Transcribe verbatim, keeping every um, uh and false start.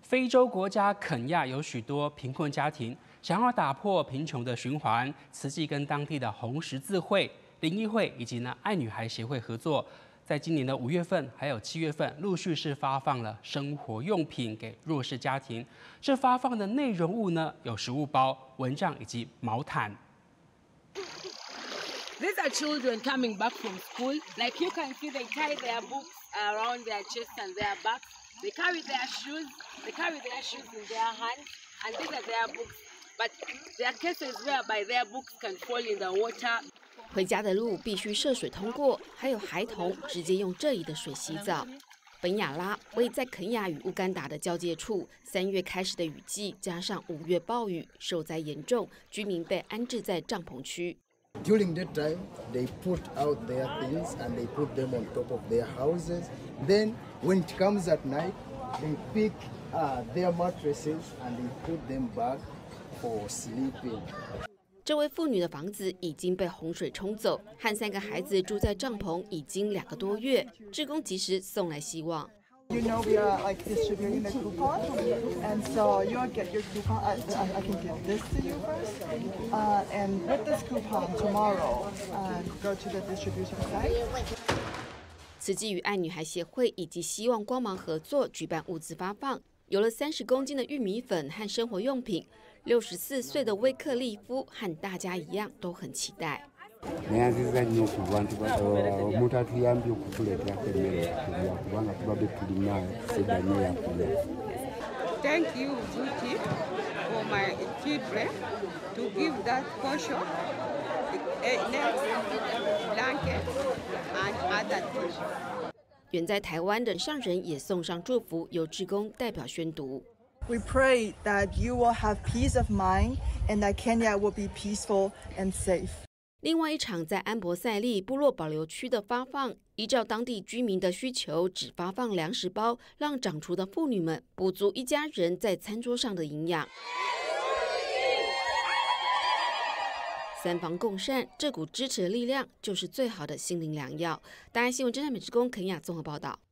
非洲国家肯亚有许多贫困家庭，想要打破贫穷的循环，慈济跟当地的红十字会、灵医会以及呢爱女孩协会合作，在今年的五月份还有七月份，陆续是发放了生活用品给弱势家庭。这发放的内容物呢，有食物包、蚊帐以及毛毯。 These are children coming back from school. Like you can see, they tie their books around their chest and their back. They carry their shoes. They carry their shoes in their hands, and these are their books. But there are cases whereby their books can fall in the water. 回家的路必须涉水通过，还有孩童直接用这里的水洗澡。本雅拉位在肯亚与乌干达的交界处，三月开始的雨季加上五月暴雨，受灾严重，居民被安置在帐篷区。 During that time, they put out their things and they put them on top of their houses. Then, when it comes at night, they pick uh, their mattresses and they put them back for sleeping. 这位妇女的房子已经被洪水冲走，和三个孩子住在帐篷已经两个多月。志工及时送来希望。 You know we are like distributing the coupons, and so you'll get your coupon. I, I can give this to you first, uh, and with this coupon tomorrow, uh, go to the distribution site. 慈济与爱女孩协会以及希望光芒合作举办物资发放，有了三十公斤的玉米粉和生活用品。六十四岁的威克利夫和大家一样都很期待。 neyanziza nnyo ku bantu omuntu atuyambye okutuleeterako emmere okulya kubanga tuba be tulina sedda nnyo yakulya. Thank you, Zuti, for my children to give that portion, a net, blanket, and other things. 远在台湾的上人也送上祝福，由志工代表宣读。 We pray that you will have peace of mind and that Kenya will be peaceful and safe. 另外一场在安博塞利部落保留区的发放，依照当地居民的需求，只发放粮食包，让长厨的妇女们补足一家人在餐桌上的营养。三方共善，这股支持的力量就是最好的心灵良药。大爱新闻侦探美职工肯雅综合报道。